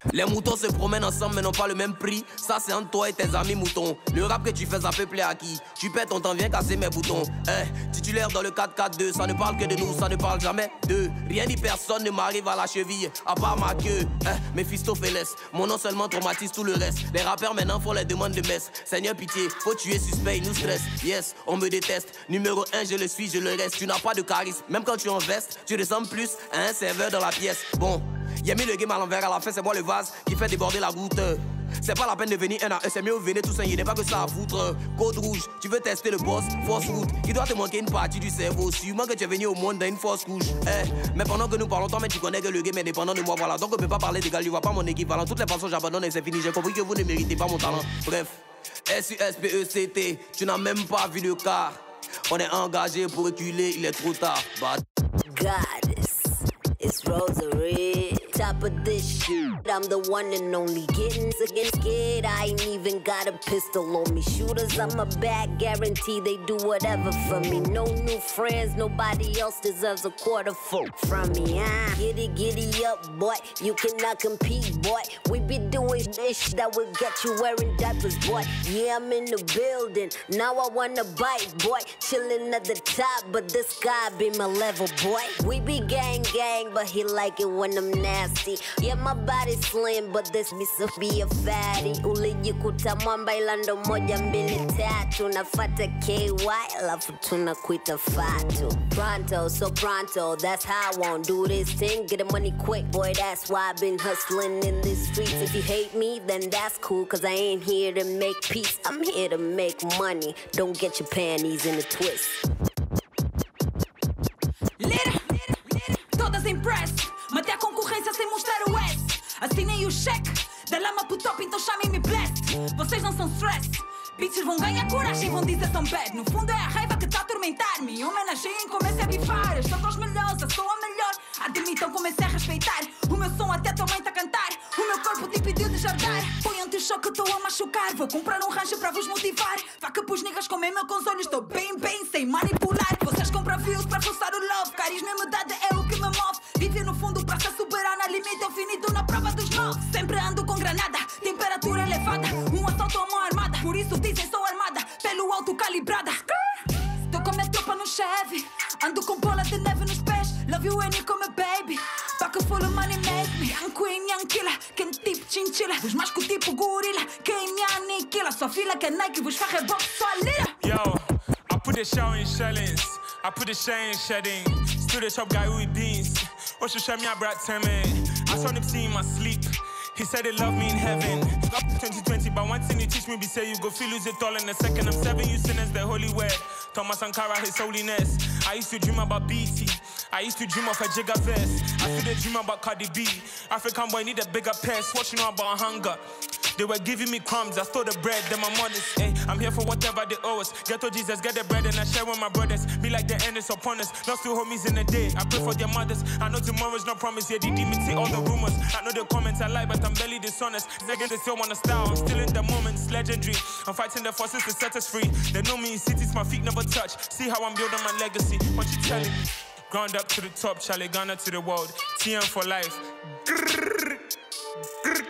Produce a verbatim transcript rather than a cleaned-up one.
Les moutons se promènent ensemble mais n'ont pas le même prix. Ça c'est entre toi et tes amis moutons. Le rap que tu fais ça peut plaire à qui? Tu perds ton temps, viens casser mes boutons. Eh, titulaire dans le quatre quatre deux. Ça ne parle que de nous, ça ne parle jamais de rien ni personne ne m'arrive à la cheville. À part ma queue, eh, Mephistopheles. Mon nom seulement traumatise tout le reste. Les rappeurs maintenant font les demandes de messe. Seigneur pitié, faut tuer suspect, il nous stresse. Yes, on me déteste. Numéro un, je le suis, je le reste. Tu n'as pas de charisme. Même quand tu en vestes, tu ressembles plus à un serveur dans la pièce. Bon, y'a mis le game à l'envers, à la fin c'est moi le vase qui fait déborder la goutte. C'est pas la peine de venir un à un, c'est mieux venir tous un, il n'est pas que ça à foutre. Code rouge, tu veux tester le boss, force route. Il doit te manquer une partie du cerveau, sûrement que tu es venu au monde dans une fausse couche. Eh, mais pendant que nous parlons, toi mais tu connais que le game est dépendant de moi, voilà. Donc on peut pas parler d'égal, tu vois pas mon équivalent. Toutes les façons j'abandonne et c'est fini, j'ai compris que vous ne méritez pas mon talent. Bref, S U S P E C T, tu n'as même pas vu le car. On est engagé pour reculer, il est trop tard. But Goddess, it's Rosary. Top of this shit, I'm the one and only. Getting against scared, I ain't even got a pistol on me. Shooters on my back, guarantee they do whatever for me. No new friends, nobody else deserves a quarter full from me. Ah, giddy, giddy up, boy, you cannot compete, boy. We be doing this that will get you wearing diapers, boy. Yeah, I'm in the building, now I wanna bite, boy. Chilling at the top, but this guy be my level, boy. We be gang, gang, but he like it when I'm nasty. Yeah, my body's slim, but this me so be a fatty. Ulijikuta mwamba ilando moja mbili tatu. Nafata K Y, alafu tunakuita fatu. Pronto, so pronto, that's how I won't do this thing. Get the money quick, boy, that's why I've been hustling in these streets. If you hate me, then that's cool, cause I ain't here to make peace. I'm here to make money. Don't get your panties in a twist. Lira, todas impressed. Matei a concorrência sem mostrar o S. Assinei o cheque, da lama pro top, então chamem-me blessed. Vocês não são stress, bitches vão ganhar coragem e vão dizer são bad. No fundo é a raiva que tá a atormentar-me. Homenageiem, comecei a bifar. Estou com os melhores, eu sou a melhor. Admitam, comecei a respeitar. O meu som até tua mãe tá a cantar. O meu corpo te pediu de jardar. Põe anti-choque, estou a machucar. Vou comprar um rancho para vos motivar. Vá que pus niggas comem meu com os olhos. Estou bem, bem, sem manipular. Vocês compram views para forçar o love. Carisma e humildade é o que me move. Vive no fundo para se superar. Na limite eu finito na prova dos nove. Sempre ando com granada, temperatura elevada. Um assalto a mão armada. Por isso dizem sou armada, pelo alto calibrada. Estou com a minha tropa no Chevy. Ando com bola de neve nos pés. Love you when you come baby. Pocket full of money make me. Young queen, young killer. Quem tipo chinchila. Vos mais que o tipo gorila. Quem me aniquila. Só fila que é Nike. Vos farra box só lira. Yo, I put the show in shellings. I put the share in shedding. Still the top guy with beans. What should show me a brat tell me? I saw him see in my sleep. He said he loved me in heaven. twenty twenty, but one thing he teach me be say you go feel lose it all in a second. I'm seven, you sinners, the holy word. Thomas Sankara, his holiness. I used to dream about B T. I used to dream of a Jigga verse. I still dream about Cardi B. African boy need a bigger purse. What you know about hunger? They were giving me crumbs, I stole the bread, then my modest. Hey, I'm here for whatever they owe us. Ghetto Jesus, get the bread and I share with my brothers. Be like the end is upon us. Lost two homies in a day. I pray for their mothers. I know tomorrow's no promise. Yeah, they demon see all the rumors. I know the comments I lie, but I'm barely dishonest. Second, they still wanna style. I'm still in the moment, it's legendary. I'm fighting the forces to set us free. They know me in cities my feet never touch. See how I'm building my legacy. What you telling me? Ground up to the top, Charlie Ghana to the world. T M for life. Grrr, grrr.